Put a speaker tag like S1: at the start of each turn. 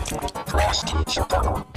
S1: フラスティーチョタロ